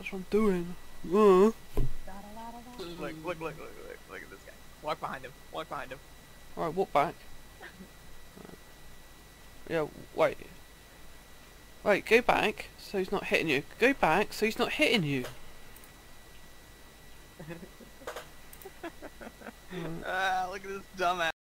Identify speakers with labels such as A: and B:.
A: That's what I'm doing.
B: Look at this guy. Walk behind him. Walk behind him.
A: Alright, walk back. Yeah, wait. Wait, go back so he's not hitting you. Go back so he's not hitting you.
B: Look at this dumbass.